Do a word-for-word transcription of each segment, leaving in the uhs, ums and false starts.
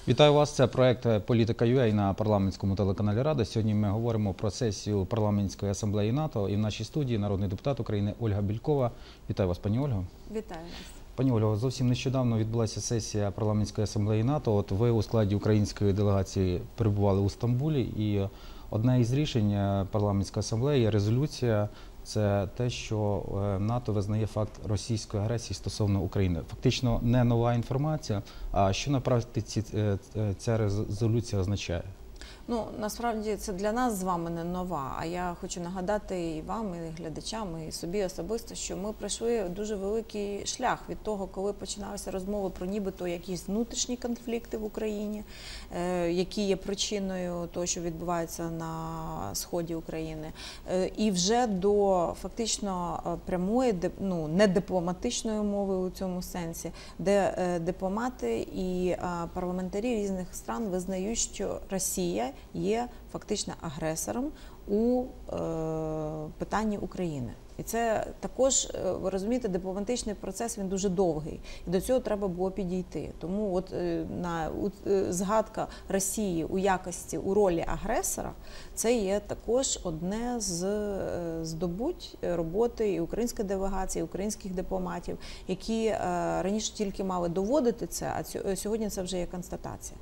Вітаю вас, це проект «Політика.ua» на парламентському телеканалі Рада. Сьогодні ми говоримо про сесію парламентської асамблеї НАТО. І в нашій студії народний депутат України Ольга Бєлькова. Вітаю вас, пані Ольго. Вітаю вас. Пані Ольго, зовсім нещодавно відбулася сесія парламентської асамблеї НАТО. От ви у складі української делегації перебували у Стамбулі. І одне із рішень парламентської асамблеї, резолюція, це те, що НАТО визнає факт російської агресії стосовно України. Фактично не нова інформація, а що на практиці ця резолюція означає? Ну, насправді, це для нас з вами не нова, а я хочу нагадати і вам, і глядачам, і собі особисто, що ми пройшли дуже великий шлях від того, коли починалися розмови про нібито якісь внутрішні конфлікти в Україні, які є причиною того, що відбувається на сході України, і вже до фактично прямої, ну, не дипломатичної мови у цьому сенсі, де дипломати і парламентарі різних стран визнають, що Росія є фактично агресором у е, питанні України. І це також, ви розумієте, дипломатичний процес, він дуже довгий. І до цього треба було підійти. Тому от на згадка Росії у якості, у ролі агресора, це є також одне з здобуть роботи і української делегації, і українських дипломатів, які раніше тільки мали доводити це, а сьогодні це вже є констатація.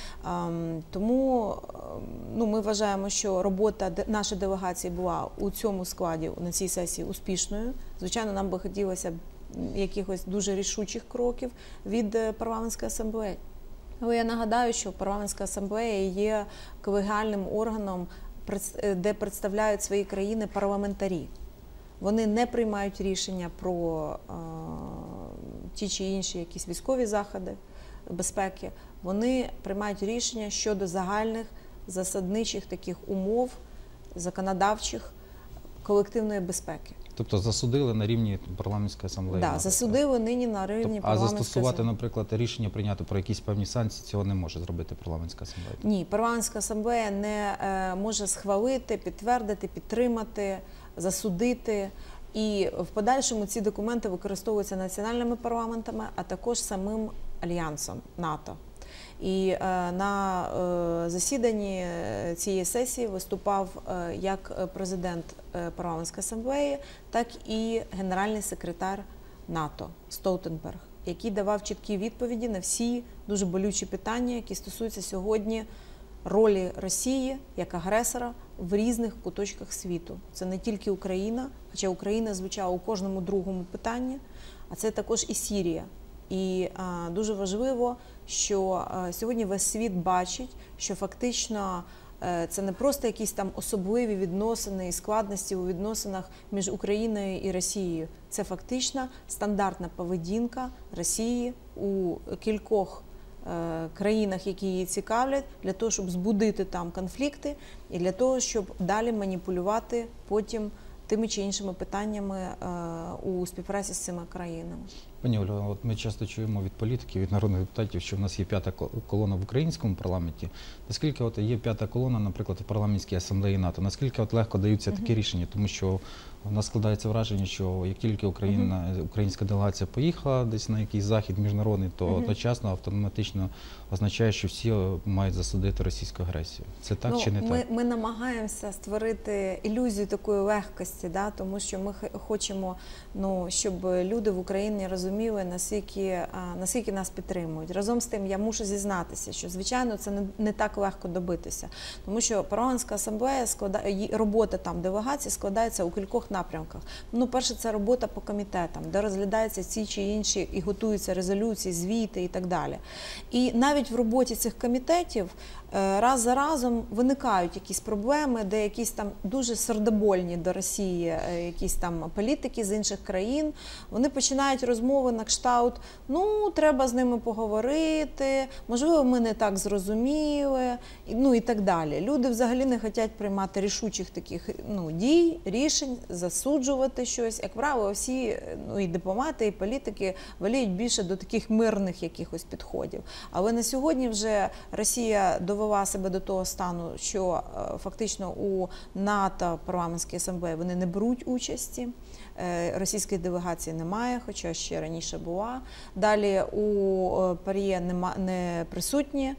Тому ну, ми вважаємо, що робота нашої делегації була у цьому складі, на цій сесії успішною. Звичайно, нам би хотілося якихось дуже рішучих кроків від парламентської асамблеї. Але я нагадаю, що парламентська асамблея є колегіальним органом, де представляють свої країни парламентарі. Вони не приймають рішення про е, ті чи інші якісь військові заходи безпеки. Вони приймають рішення щодо загальних засадничих таких умов, законодавчих, колективної безпеки. Тобто засудили на рівні парламентської асамблеї? Так, да, засудили нині на рівні тобто, парламентської асамблеї. А застосувати, наприклад, рішення прийняти про якісь певні санкції, цього не може зробити парламентська асамблея? Ні, парламентська асамблея не е, може схвалити, підтвердити, підтримати, засудити. І в подальшому ці документи використовуються національними парламентами, а також самим Альянсом НАТО. І е, на е, засіданні цієї сесії виступав е, як президент е, парламентської асамблеї, так і генеральний секретар НАТО Столтенберг, який давав чіткі відповіді на всі дуже болючі питання, які стосуються сьогодні ролі Росії як агресора в різних куточках світу. Це не тільки Україна, хоча Україна звучала у кожному другому питанні, а це також і Сирія. І а, дуже важливо, що а, сьогодні весь світ бачить, що фактично а, це не просто якісь там особливі відносини і складності у відносинах між Україною і Росією. Це фактично стандартна поведінка Росії у кількох а, країнах, які її цікавлять, для того, щоб збудити там конфлікти і для того, щоб далі маніпулювати потім тими чи іншими питаннями а, у співпраці з цими країнами. Пані Ольго, от ми часто чуємо від політиків, від народних депутатів, що в нас є п'ята колона в українському парламенті. Наскільки от є п'ята колона, наприклад, у парламентській асамблеї НАТО? Наскільки от легко даються такі uh-huh. рішення? Тому що в нас складається враження, що як тільки Україна, uh-huh. українська делегація поїхала десь на якийсь захід міжнародний, то uh-huh. одночасно автоматично означає, що всі мають засудити російську агресію. Це так ну, чи не ми, так? Ми намагаємося створити ілюзію такої легкості, да? Тому що ми хочемо, ну, щоб люди в Україні розуміли, наскільки, наскільки нас підтримують. Разом з тим, я мушу зізнатися, що, звичайно, це не, не так легко добитися. Тому що парламентська асамблея, складає, робота там делегації складається у кількох напрямках. Ну, перше, це робота по комітетам, де розглядаються ці чи інші і готуються резолюції, звіти і так далі. І навіть в роботі цих комітетів раз за разом виникають якісь проблеми, де якісь там дуже сердобольні до Росії якісь там політики з інших країн, вони починають розмови на кшталт, ну, треба з ними поговорити, можливо, ми не так зрозуміли, ну і так далі. Люди взагалі не хочуть приймати рішучих таких, ну, дій, рішень, засуджувати щось. Як правило, всі, ну, і дипломати, і політики воліють більше до таких мирних якихось підходів. Але на сьогодні вже Росія довела довела себе до того стану, що фактично у НАТО парламентській асамблеї вони не беруть участі. Російської делегації немає, хоча ще раніше була. Далі у ПАРЄ нема, не присутні,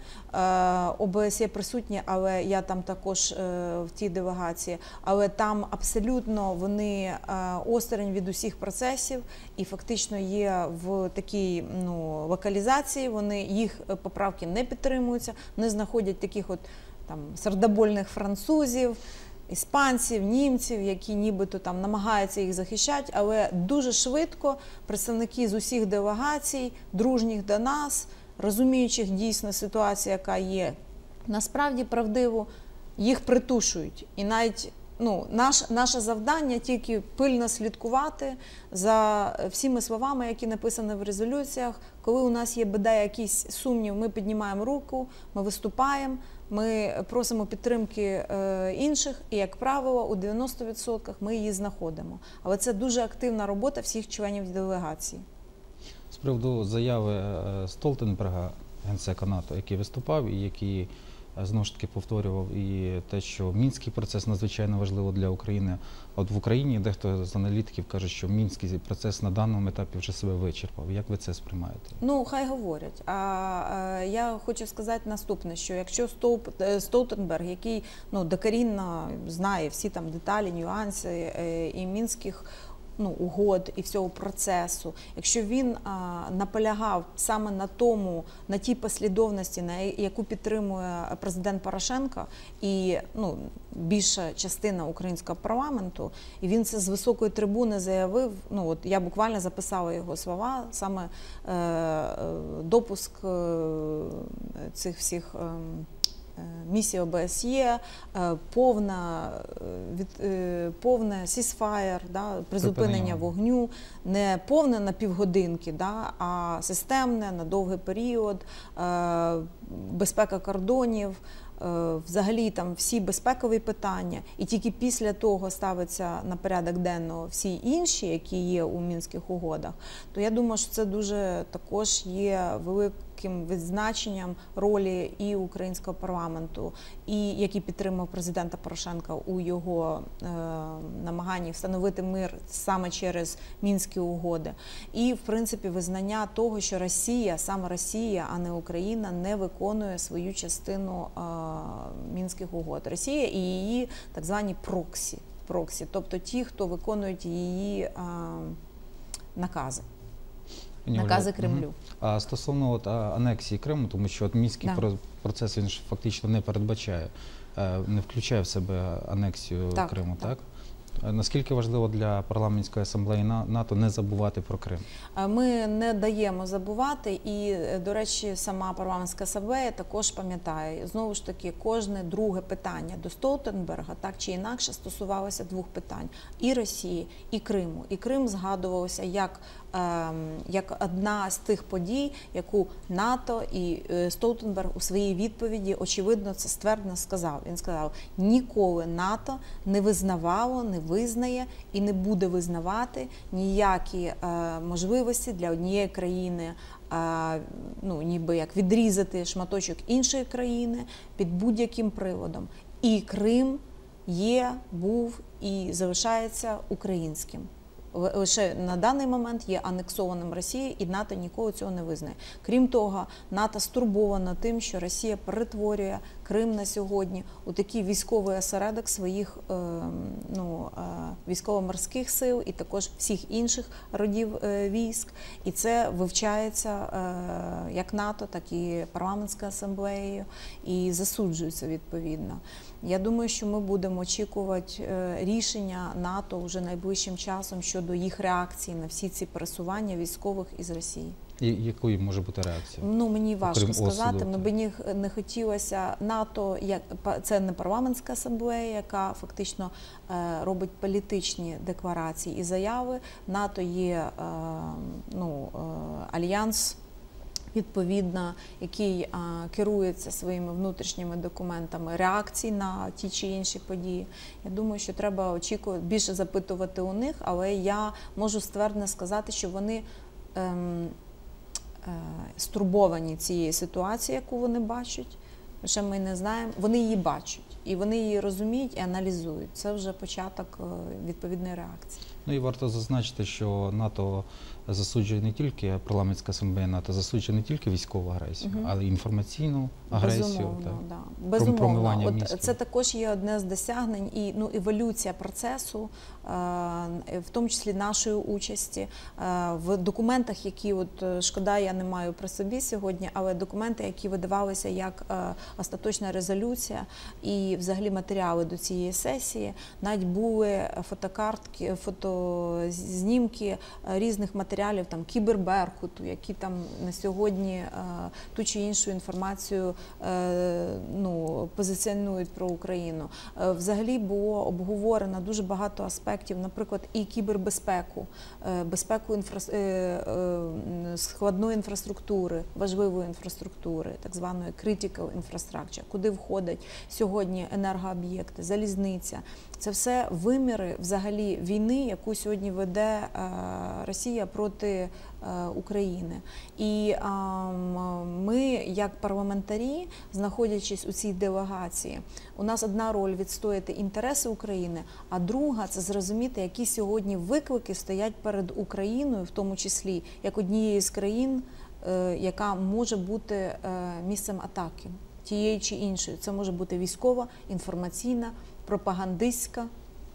ОБСЄ присутні, але я там також в тій делегації. Але там абсолютно вони осторонь від усіх процесів і фактично є в такій ну, локалізації, вони, їх поправки не підтримуються, вони знаходять таких от там сердобольних французів, іспанців, німців, які нібито там намагаються їх захищати, але дуже швидко представники з усіх делегацій, дружніх до нас, розуміючих дійсно ситуацію, яка є, насправді правдиво, їх притушують. І навіть ну, наш, наше завдання тільки пильно слідкувати за всіми словами, які написані в резолюціях. Коли у нас є бодай якийсь сумнів, ми піднімаємо руку, ми виступаємо, ми просимо підтримки інших, і, як правило, у дев'яноста відсотках ми її знаходимо. Але це дуже активна робота всіх членів делегації. З приводу заяви Столтенберга, генсека НАТО, який виступав і який знову ж таки повторював і те, що мінський процес надзвичайно важливо для України. От в Україні дехто з аналітиків каже, що мінський процес на даному етапі вже себе вичерпав. Як ви це сприймаєте? Ну, хай говорять. А, а я хочу сказати наступне, що якщо Столп, Столтенберг, який ну, докорінно знає всі там деталі, нюанси і мінських ну, угод і всього процесу, якщо він а, наполягав саме на тому, на тій послідовності, на яку підтримує президент Порошенко і ну, більша частина українського парламенту, і він це з високої трибуни заявив, ну от я буквально записала його слова, саме е, допуск е, цих всіх е, місія ОБСЄ, повна, повне ceasefire, да, призупинення вогню, не повне на півгодинки, да, а системне, на довгий період, безпека кордонів, взагалі там всі безпекові питання, і тільки після того ставиться на порядок денного всі інші, які є у Мінських угодах, то я думаю, що це дуже також є великим відзначенням ролі і українського парламенту, і який підтримав президента Порошенка у його е, намаганні встановити мир саме через Мінські угоди. І, в принципі, визнання того, що Росія, саме Росія, а не Україна, не виконує свою частину е, Мінських угод. Росія і її так звані проксі, проксі, тобто ті, хто виконують її е, накази. Накази Кремлю. А стосовно от, анексії Криму, тому що от мінський да. процес він ж фактично не передбачає, не включає в себе анексію так, Криму, так? так? Наскільки важливо для парламентської асамблеї НАТО не забувати про Крим? Ми не даємо забувати, і, до речі, сама парламентська асамблея також пам'ятає. Знову ж таки, кожне друге питання до Столтенберга так чи інакше стосувалося двох питань – і Росії, і Криму. І Крим згадувався як, як одна з тих подій, яку НАТО і Столтенберг у своїй відповіді, очевидно, це ствердно сказав. Він сказав, ніколи НАТО не визнавало, не визнає і не буде визнавати ніякі е, можливості для однієї країни, е, ну, ніби як відрізати шматочок іншої країни під будь-яким приводом. І Крим є, був і залишається українським. Лише на даний момент є анексованим Росією, і НАТО ніколи цього не визнає. Крім того, НАТО стурбовано тим, що Росія перетворює Крим на сьогодні у такий військовий осередок своїх е, ну, е, військово-морських сил і також всіх інших родів е, військ. І це вивчається е, як НАТО, так і парламентською асамблеєю і засуджується відповідно. Я думаю, що ми будемо очікувати е, рішення НАТО вже найближчим часом щодо їх реакції на всі ці пересування військових із Росії. І якою може бути реакція? Ну, мені важко Окрім сказати, осуду, але мені не хотілося НАТО, як це не парламентська асамблея, яка фактично е, робить політичні декларації і заяви. НАТО є е, ну, е, альянс, відповідно, який а, керується своїми внутрішніми документами реакцій на ті чи інші події. Я думаю, що треба очікувати, більше запитувати у них, але я можу ствердно сказати, що вони ем, е, стурбовані цією ситуацією, яку вони бачать. ще ми не знаємо. Вони її бачать, і вони її розуміють і аналізують. Це вже початок е, відповідної реакції. Ну і варто зазначити, що НАТО засуджує не тільки парламентська асамблея НАТО, засуджує не тільки військову агресію, Мгм. але й інформаційну агресію. Безумовно, так. да. Пром- Безумовно. промивання От мізків. це також є одне з досягнень і ну, еволюція процесу, е, в тому числі нашої участі е, в документах, які от е, шкода, я не маю при собі сьогодні, але документи, які видавалися як е, остаточна резолюція і взагалі матеріали до цієї сесії, навіть були фотокартки, фотознімки е, різних матеріалів, там кіберберкуту, які там на сьогодні е, ту чи іншу інформацію е, ну, позиціонують про Україну. Е, Взагалі було обговорено дуже багато аспектів, наприклад, і кібербезпеку, е, безпеку інфра... е, е, складної інфраструктури, важливої інфраструктури, так званої critical infrastructure, куди входять сьогодні енергооб'єкти, залізниця. Це все виміри взагалі війни, яку сьогодні веде е, Росія проти е, України. І е, ми, як парламентарі, знаходячись у цій делегації, у нас одна роль відстояти інтереси України, а друга – це зрозуміти, які сьогодні виклики стоять перед Україною, в тому числі, як однією з країн, е, яка може бути е, місцем атаки тієї чи іншої. Це може бути військова, інформаційна, пропагандистська.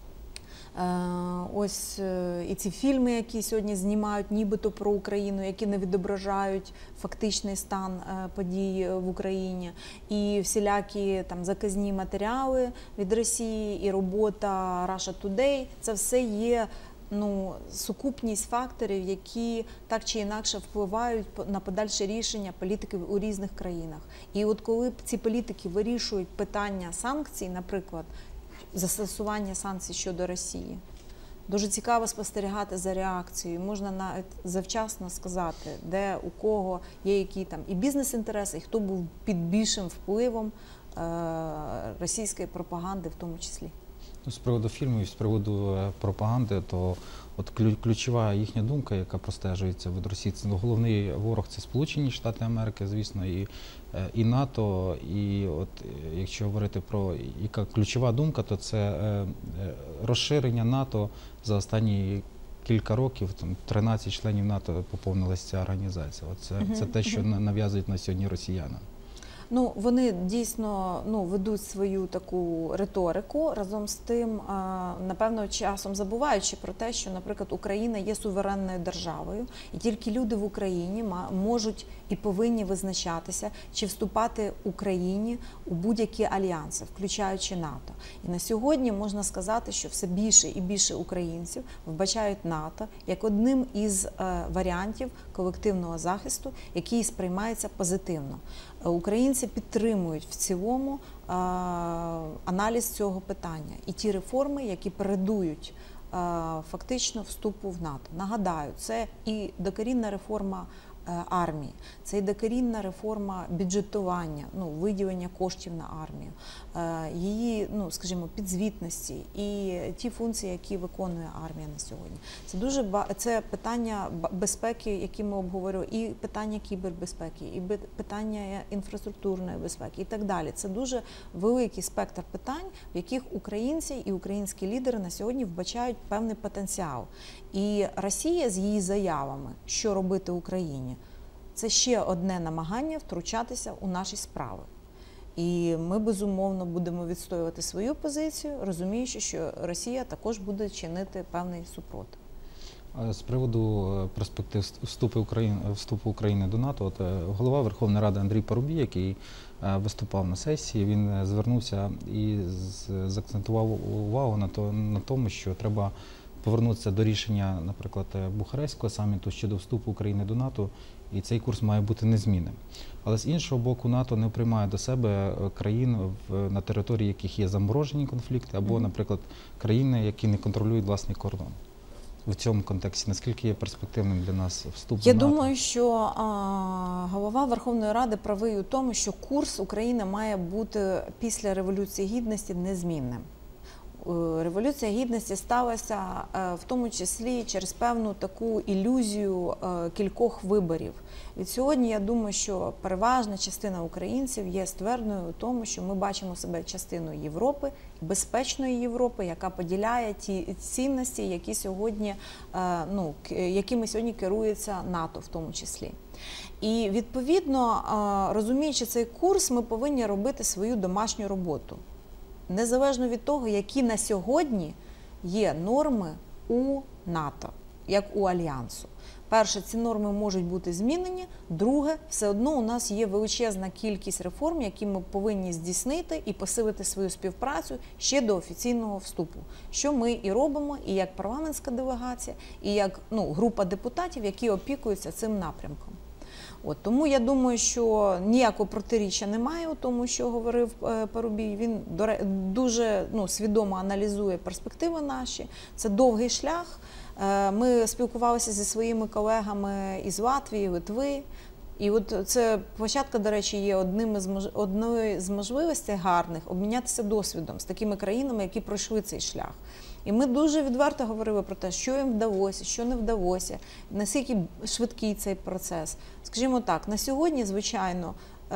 Ось і ці фільми, які сьогодні знімають нібито про Україну, які не відображають фактичний стан подій в Україні, і всілякі там заказні матеріали від Росії, і робота Russia Today – це все є ну, сукупність факторів, які так чи інакше впливають на подальше рішення політиків у різних країнах. І от коли ці політики вирішують питання санкцій, наприклад, застосування санкцій щодо Росії, дуже цікаво спостерігати за реакцією. Можна навіть завчасно сказати, де у кого є які там і бізнес-інтереси, і хто був під більшим впливом е- російської пропаганди в тому числі. Ну, з приводу фільмів, з приводу е, пропаганди, то от ключ- ключова їхня думка, яка простежується від Росії, це ну, головний ворог – це Сполучені Штати Америки, звісно, і, е, і НАТО. І от е, якщо говорити про яка ключова думка, то це е, е, розширення НАТО за останні кілька років, там тринадцять членів НАТО поповнилася ця організація. От це, це те, що на- нав'язують на сьогодні росіяни. Ну, вони дійсно ну, ведуть свою таку риторику, разом з тим, напевно, часом забуваючи про те, що, наприклад, Україна є суверенною державою, і тільки люди в Україні можуть і повинні визначатися, чи вступати Україні у будь-які альянси, включаючи НАТО. І на сьогодні можна сказати, що все більше і більше українців вбачають НАТО як одним із варіантів колективного захисту, який сприймається позитивно. Українці підтримують в цілому а, аналіз цього питання і ті реформи, які передують а, фактично вступу в НАТО. Нагадаю, це і докорінна реформа а, армії, це і докорінна реформа бюджетування, ну, виділення коштів на армію, а, її, ну, скажімо, підзвітності і ті функції, які виконує армія на сьогодні. Це дуже ба... це питання безпеки, які ми обговорювали, і питання кібербезпеки, і питання інфраструктурної безпеки і так далі. Це дуже великий спектр питань, в яких українці і українські лідери на сьогодні вбачають певний потенціал. І Росія з її заявами, що робити Україні, це ще одне намагання втручатися у наші справи. І ми, безумовно, будемо відстоювати свою позицію, розуміючи, що Росія також буде чинити певний супротив. З приводу перспектив вступу України, вступу України до НАТО, от голова Верховної Ради Андрій Парубій, який виступав на сесії, він звернувся і заакцентував увагу на, то, на тому, що треба повернутися до рішення, наприклад, Бухарестського саміту щодо вступу України до НАТО, і цей курс має бути незмінним. Але з іншого боку, НАТО не приймає до себе країн, на території яких є заморожені конфлікти, або, наприклад, країни, які не контролюють власний кордон. В цьому контексті, наскільки є перспективним для нас вступ Я до НАТО? думаю, що а, голова Верховної Ради правий у тому, що курс України має бути після Революції Гідності незмінним. Революція Гідності сталася в тому числі через певну таку ілюзію кількох виборів. Від сьогодні я думаю, що переважна частина українців є ствердною у тому, що ми бачимо себе частиною Європи, безпечної Європи, яка поділяє ті цінності, які сьогодні, ну, якими сьогодні керується НАТО в тому числі. І відповідно, розуміючи цей курс, ми повинні робити свою домашню роботу. Незалежно від того, які на сьогодні є норми у НАТО, як у Альянсу. Перше, ці норми можуть бути змінені. Друге, все одно у нас є величезна кількість реформ, які ми повинні здійснити і посилити свою співпрацю ще до офіційного вступу. Що ми і робимо, і як парламентська делегація, і як ну, група депутатів, які опікуються цим напрямком. От, тому я думаю, що ніякого протиріччя немає у тому, що говорив Парубій. Він дуже ну, свідомо аналізує перспективи наші. Це довгий шлях. Ми спілкувалися зі своїми колегами із Латвії, Литви. І от це площадка, до речі, є одним із мож... одною з можливостей гарних обмінятися досвідом з такими країнами, які пройшли цей шлях. І ми дуже відверто говорили про те, що їм вдалося, що не вдалося, наскільки швидкий цей процес. Скажімо так, на сьогодні, звичайно,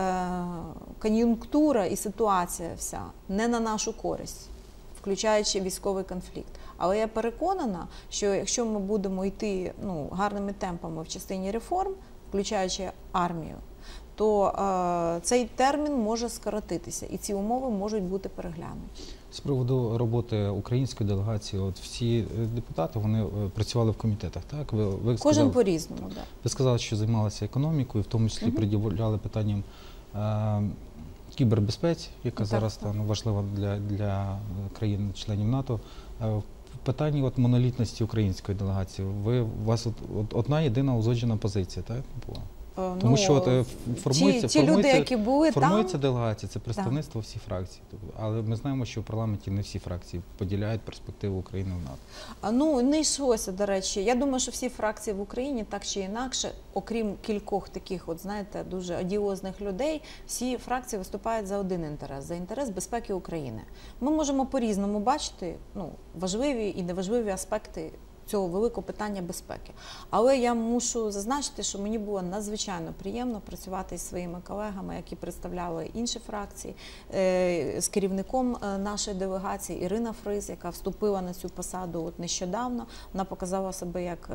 кон'юнктура і ситуація вся не на нашу користь, включаючи військовий конфлікт. Але я переконана, що якщо ми будемо йти ну, гарними темпами в частині реформ, включаючи армію, то е, цей термін може скоротитися і ці умови можуть бути переглянуті. З приводу роботи української делегації, от всі депутати, вони працювали в комітетах, так? Ви, ви Кожен сказали, по-різному, так. Да. Ви сказали, що займалися економікою, в тому числі угу. приділяли питанням е, кібербезпеці, яка так, зараз так. Там, важлива для, для країн-членів НАТО. Е, в питанні от, монолітності української делегації, ви, у вас от, от, одна єдина узгоджена позиція, так? Була? Тому ну, що от, формується, ті, ті люди, які були формується там, делегація, це представництво да. всіх фракцій. Але ми знаємо, що в парламенті не всі фракції поділяють перспективу України в НАТО. А, ну, не йшлося, до речі. Я думаю, що всі фракції в Україні, так чи інакше, окрім кількох таких, от, знаєте, дуже одіозних людей, всі фракції виступають за один інтерес, за інтерес безпеки України. Ми можемо по-різному бачити ну, важливі і неважливі аспекти цього великого питання безпеки. Але я мушу зазначити, що мені було надзвичайно приємно працювати зі своїми колегами, які представляли інші фракції, з керівником нашої делегації Ірина Фриз, яка вступила на цю посаду от нещодавно. Вона показала себе як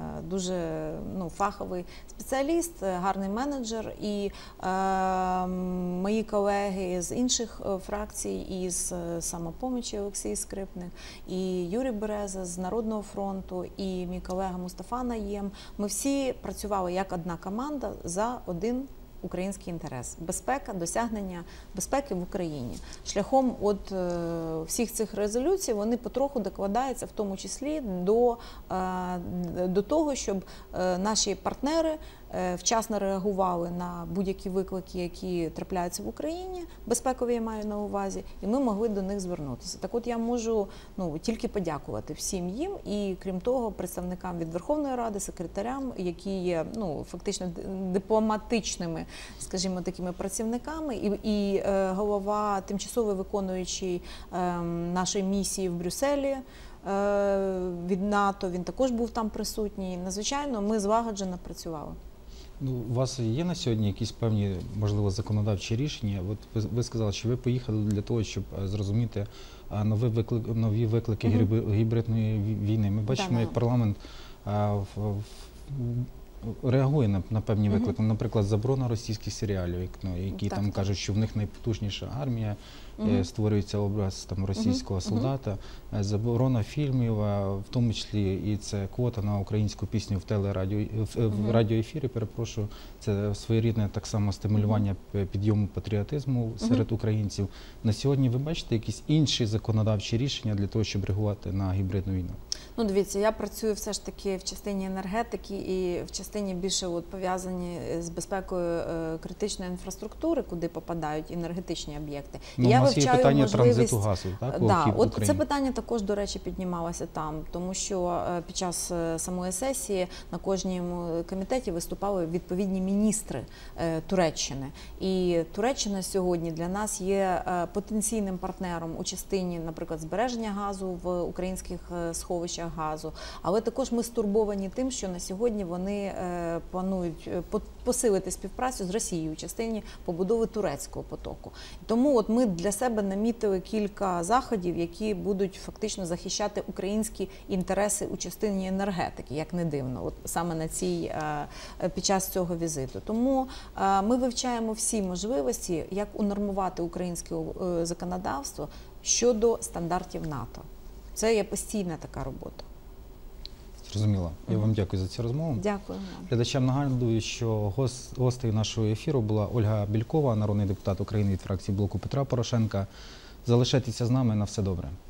дуже ну, фаховий спеціаліст, гарний менеджер. І е, мої колеги з інших фракцій, із «Самопомочі» Олексій Скрипник, і Юрій Береза з Народного фронту, і мій колега Мустафа Наєм. Ми всі працювали як одна команда за один український інтерес. Безпека, досягнення безпеки в Україні. Шляхом от е, всіх цих резолюцій вони потроху докладаються, в тому числі до, е, до того, щоб е, наші партнери е, вчасно реагували на будь-які виклики, які трапляються в Україні, безпекові я маю на увазі, і ми могли до них звернутися. Так от я можу ну, тільки подякувати всім їм і, крім того, представникам від Верховної Ради, секретарям, які є ну, фактично дипломатичними, скажімо, такими працівниками, і, і е, голова тимчасово виконуючий е, нашої місії в Брюсселі е, від НАТО, він також був там присутній. Надзвичайно, ми злагоджено працювали. Ну, у вас є на сьогодні якісь певні, можливо, законодавчі рішення? От ви, ви сказали, що ви поїхали для того, щоб зрозуміти нові виклики, нові виклики mm-hmm. гібридної війни. Ми бачимо, да, як парламент а, в, в, реагує на, на певні виклики. Mm-hmm. Наприклад, заборона російських серіалів, які так, там так. кажуть, що в них найпотужніша армія, mm-hmm. створюється образ там, російського mm-hmm. солдата, заборона фільмів, в тому числі і це квота на українську пісню в телерадіо, в, mm-hmm. в радіоефірі, перепрошую, це своєрідне так само стимулювання mm-hmm. підйому патріотизму серед mm-hmm. українців. На сьогодні ви бачите якісь інші законодавчі рішення для того, щоб реагувати на гібридну війну? Ну, дивіться, я працюю все ж таки в частині енергетики і в частині більше от пов'язані з безпекою е, критичної інфраструктури, куди попадають енергетичні об'єкти. Ну, я у нас є вивчаю питання можливість... транзиту газу, так, у Да, вхід в от Україну. це питання також, до речі, піднімалося там, тому що е, під час е, самої сесії на кожному комітеті виступали відповідні міністри е, Туреччини. І Туреччина сьогодні для нас є е, потенційним партнером у частині, наприклад, збереження газу в українських е, сховищах газу, але також ми стурбовані тим, що на сьогодні вони е, планують е, по- посилити співпрацю з Росією у частині побудови турецького потоку. Тому от ми для себе намітили кілька заходів, які будуть фактично захищати українські інтереси у частині енергетики, як не дивно, от саме на цій е, під час цього візиту. Тому е, ми вивчаємо всі можливості, як унормувати українське е, законодавство щодо стандартів НАТО. Це є постійна така робота. Зрозуміло. Я вам дякую за цю розмову. Дякую вам. Глядачам нагадую, що гос- гостею нашого ефіру була Ольга Бєлькова, народний депутат України від фракції Блоку Петра Порошенка. Залишайтеся з нами, на все добре.